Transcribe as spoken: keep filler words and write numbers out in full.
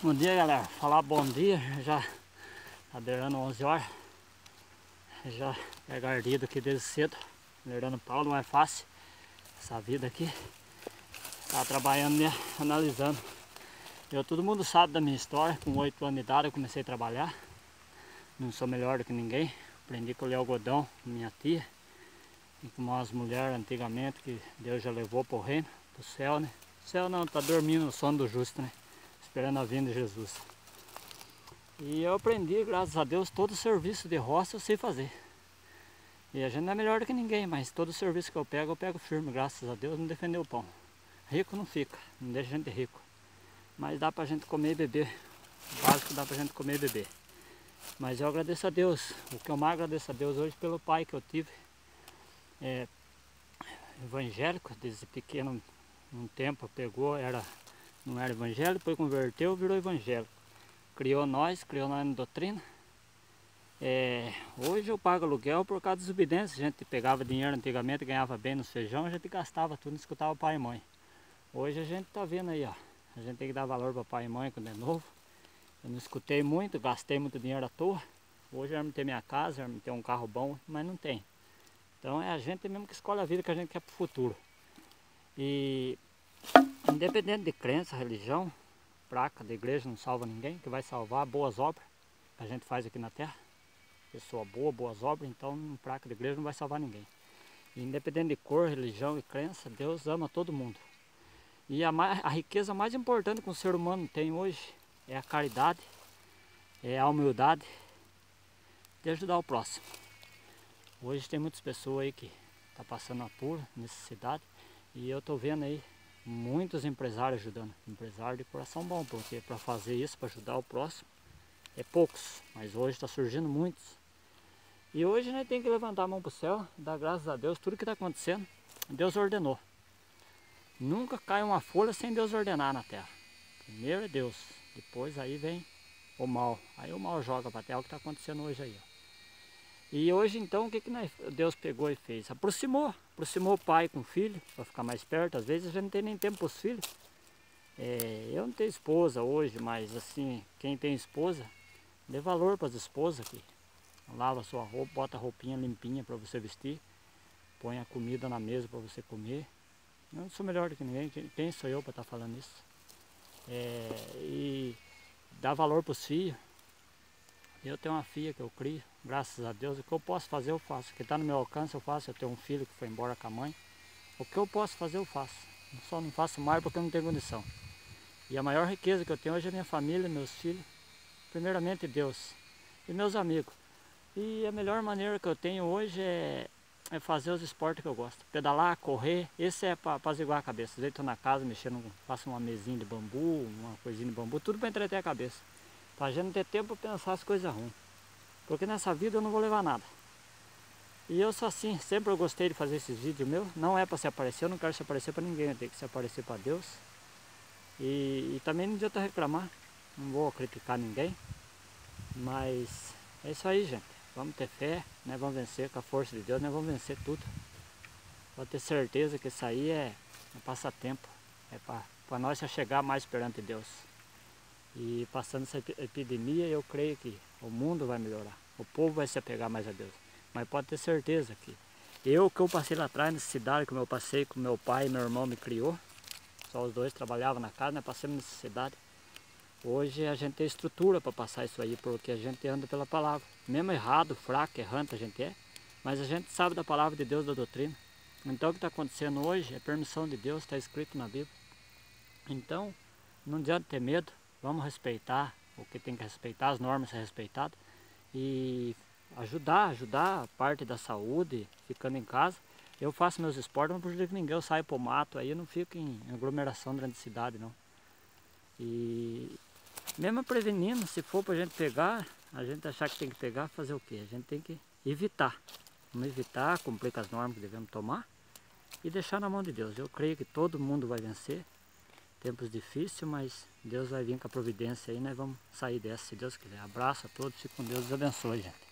Bom dia, galera. Falar bom dia, já tá beirando onze horas. Já pega ardido aqui desde cedo, beirando pau, não é fácil essa vida aqui. Tá trabalhando, né? Analisando. Eu, todo mundo sabe da minha história. Com oito anos de idade eu comecei a trabalhar. Não sou melhor do que ninguém. Aprendi a colher algodão com minha tia e com as mulheres antigamente que Deus já levou para o reino, para o céu, né? O céu não, tá dormindo no sono do justo, né? Esperando a vinda de Jesus. E eu aprendi, graças a Deus, todo o serviço de roça eu sei fazer. E a gente não é melhor do que ninguém, mas todo o serviço que eu pego, eu pego firme, graças a Deus, não defendeu o pão. Rico não fica, não deixa a gente rico. Mas dá pra gente comer e beber. O básico dá pra gente comer e beber. Mas eu agradeço a Deus. O que eu mais agradeço a Deus hoje pelo pai que eu tive. É, evangélico, desde pequeno, um tempo pegou, era, não era evangélico, depois converteu, virou evangélico. Criou nós, criou nós na doutrina. É, hoje eu pago aluguel por causa dos obediências. A gente pegava dinheiro antigamente, ganhava bem nos feijão, a gente gastava tudo, não escutava pai e mãe. Hoje a gente tá vendo aí, ó. A gente tem que dar valor para pai e mãe quando é novo. Eu não escutei muito, gastei muito dinheiro à toa. Hoje eu amo ter minha casa, eu amo ter um carro bom, mas não tem. Então é a gente mesmo que escolhe a vida que a gente quer pro futuro. E independente de crença, religião, placa da igreja não salva ninguém, que vai salvar boas obras que a gente faz aqui na terra. Pessoa boa, boas obras, então placa da igreja não vai salvar ninguém. E independente de cor, religião e crença, Deus ama todo mundo. E a, mais, a riqueza mais importante que um ser humano tem hoje é a caridade, é a humildade de ajudar o próximo. Hoje tem muitas pessoas aí que estão tá passando apuro, necessidade, e eu estou vendo aí muitos empresários ajudando. Empresário de coração bom, porque para fazer isso, para ajudar o próximo, é poucos, mas hoje está surgindo muitos. E hoje a gente tem que levantar a mão para o céu, dar graças a Deus, tudo que está acontecendo, Deus ordenou. Nunca cai uma folha sem Deus ordenar na terra. Primeiro é Deus, depois aí vem o mal. Aí o mal joga para a terra, o que está acontecendo hoje aí, ó. E hoje então o que, que Deus pegou e fez? Aproximou, aproximou o pai com o filho, para ficar mais perto. Às vezes a gente não tem nem tempo para os filhos. É, eu não tenho esposa hoje, mas assim, quem tem esposa, dê valor para as esposas aqui. Lava a sua roupa, bota a roupinha limpinha para você vestir, põe a comida na mesa para você comer. Eu não sou melhor do que ninguém, quem sou eu para estar falando isso? É, e dá valor para os filhos. Eu tenho uma filha que eu crio, graças a Deus. O que eu posso fazer eu faço, o que está no meu alcance eu faço. Eu tenho um filho que foi embora com a mãe. O que eu posso fazer eu faço, só não faço mais porque eu não tenho condição. E a maior riqueza que eu tenho hoje é minha família, meus filhos, primeiramente Deus e meus amigos. E a melhor maneira que eu tenho hoje é É fazer os esportes que eu gosto. Pedalar, correr, esse é para apaziguar a cabeça. Às vezes estou na casa mexendo, faço uma mesinha de bambu, uma coisinha de bambu, tudo para entreter a cabeça. Para a gente não ter tempo para pensar as coisas ruins. Porque nessa vida eu não vou levar nada. E eu sou assim, sempre eu gostei de fazer esses vídeos meus. Não é para se aparecer, eu não quero se aparecer para ninguém, eu tenho que se aparecer para Deus. E, e também não adianta reclamar, não vou criticar ninguém. Mas é isso aí, gente. Vamos ter fé, né? Vamos vencer com a força de Deus, né? Vamos vencer tudo. Pode ter certeza que isso aí é, é passatempo. É para nós chegar mais perante Deus. E passando essa epidemia, eu creio que o mundo vai melhorar. O povo vai se apegar mais a Deus. Mas pode ter certeza que eu que eu passei lá atrás, nessa cidade, como eu passei com meu pai e meu irmão me criou. Só os dois trabalhavam na casa, né? Passamos nessa cidade. Hoje a gente tem estrutura para passar isso aí, porque a gente anda pela palavra. Mesmo errado, fraco, errante a gente é, mas a gente sabe da palavra de Deus, da doutrina. Então o que está acontecendo hoje é permissão de Deus, está escrito na Bíblia. Então não adianta ter medo, vamos respeitar o que tem que respeitar, as normas ser respeitadas. E ajudar, ajudar a parte da saúde, ficando em casa. Eu faço meus esportes, não prejudico ninguém, eu saio para o mato, aí eu não fico em aglomeração durante a cidade não. E mesmo prevenindo, se for para a gente pegar, a gente achar que tem que pegar, fazer o quê? A gente tem que evitar. Vamos evitar, cumprir com as normas que devemos tomar e deixar na mão de Deus. Eu creio que todo mundo vai vencer. Tempos difíceis, mas Deus vai vir com a providência aí, nós vamos sair dessa, se Deus quiser. Abraço a todos, fique com Deus, Deus abençoe, gente.